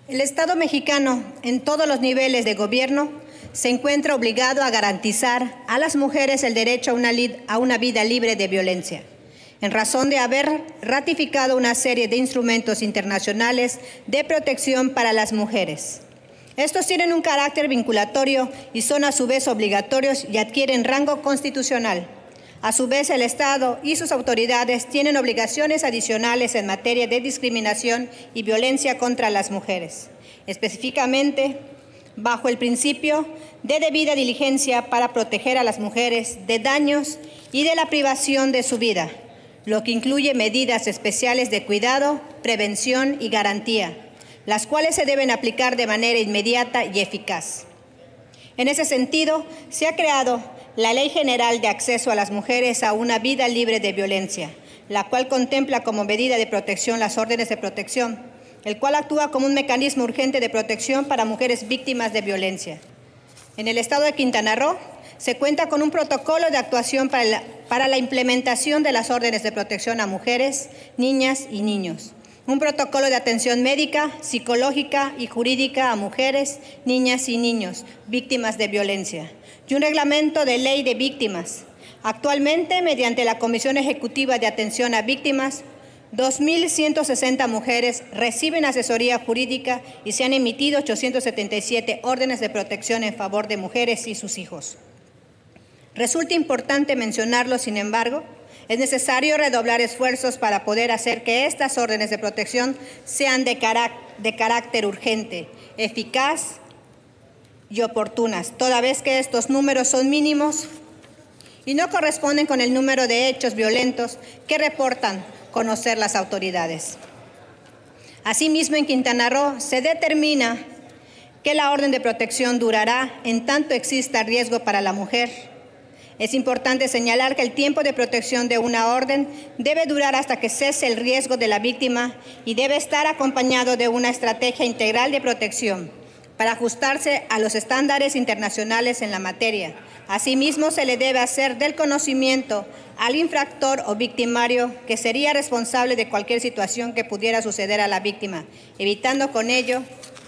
El Estado mexicano, en todos los niveles de gobierno, se encuentra obligado a garantizar a las mujeres el derecho a una vida libre de violencia, en razón de haber ratificado una serie de instrumentos internacionales de protección para las mujeres. Estos tienen un carácter vinculatorio y son a su vez obligatorios y adquieren rango constitucional. A su vez, el Estado y sus autoridades tienen obligaciones adicionales en materia de discriminación y violencia contra las mujeres, específicamente bajo el principio de debida diligencia para proteger a las mujeres de daños y de la privación de su vida, lo que incluye medidas especiales de cuidado, prevención y garantía, las cuales se deben aplicar de manera inmediata y eficaz. En ese sentido, se ha creado la Ley General de Acceso a las Mujeres a una Vida Libre de Violencia, la cual contempla como medida de protección las órdenes de protección, el cual actúa como un mecanismo urgente de protección para mujeres víctimas de violencia. En el estado de Quintana Roo se cuenta con un protocolo de actuación para la implementación de las órdenes de protección a mujeres, niñas y niños. Un protocolo de atención médica, psicológica y jurídica a mujeres, niñas y niños víctimas de violencia. Y un reglamento de ley de víctimas. Actualmente, mediante la Comisión Ejecutiva de Atención a Víctimas, 2.160 mujeres reciben asesoría jurídica y se han emitido 877 órdenes de protección en favor de mujeres y sus hijos. Resulta importante mencionarlo, sin embargo, es necesario redoblar esfuerzos para poder hacer que estas órdenes de protección sean de carácter urgente, eficaz y oportunas, toda vez que estos números son mínimos y no corresponden con el número de hechos violentos que reportan conocer las autoridades. Asimismo, en Quintana Roo se determina que la orden de protección durará en tanto exista riesgo para la mujer. Es importante señalar que el tiempo de protección de una orden debe durar hasta que cese el riesgo de la víctima y debe estar acompañado de una estrategia integral de protección para ajustarse a los estándares internacionales en la materia. Asimismo, se le debe hacer del conocimiento al infractor o victimario que sería responsable de cualquier situación que pudiera suceder a la víctima, evitando con ello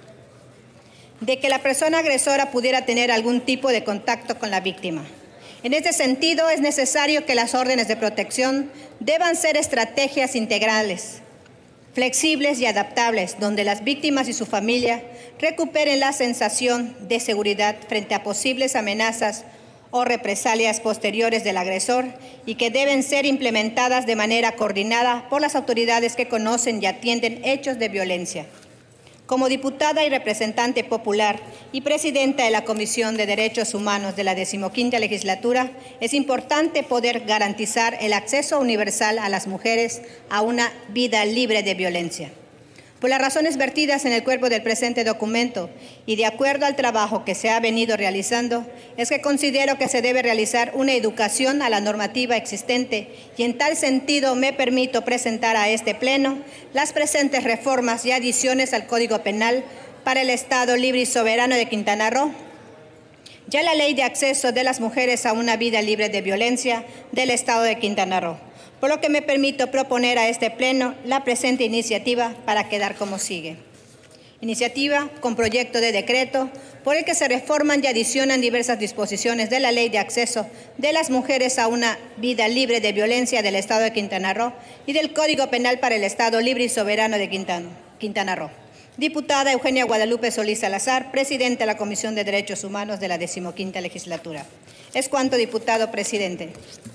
de que la persona agresora pudiera tener algún tipo de contacto con la víctima. En este sentido, es necesario que las órdenes de protección deban ser estrategias integrales, flexibles y adaptables, donde las víctimas y su familia recuperen la sensación de seguridad frente a posibles amenazas o represalias posteriores del agresor y que deben ser implementadas de manera coordinada por las autoridades que conocen y atienden hechos de violencia. Como diputada y representante popular y presidenta de la Comisión de Derechos Humanos de la 15ª Legislatura, es importante poder garantizar el acceso universal a las mujeres a una vida libre de violencia. Por las razones vertidas en el cuerpo del presente documento y de acuerdo al trabajo que se ha venido realizando, es que considero que se debe realizar una educación a la normativa existente y en tal sentido me permito presentar a este Pleno las presentes reformas y adiciones al Código Penal para el Estado Libre y Soberano de Quintana Roo, ya la Ley de Acceso de las Mujeres a una Vida Libre de Violencia del Estado de Quintana Roo, por lo que me permito proponer a este Pleno la presente iniciativa para quedar como sigue. Iniciativa con proyecto de decreto por el que se reforman y adicionan diversas disposiciones de la Ley de Acceso de las Mujeres a una Vida Libre de Violencia del Estado de Quintana Roo y del Código Penal para el Estado Libre y Soberano de Quintana Roo. Diputada Eugenia Guadalupe Solís Salazar, presidenta de la Comisión de Derechos Humanos de la 15ª Legislatura. Es cuanto, diputado presidente.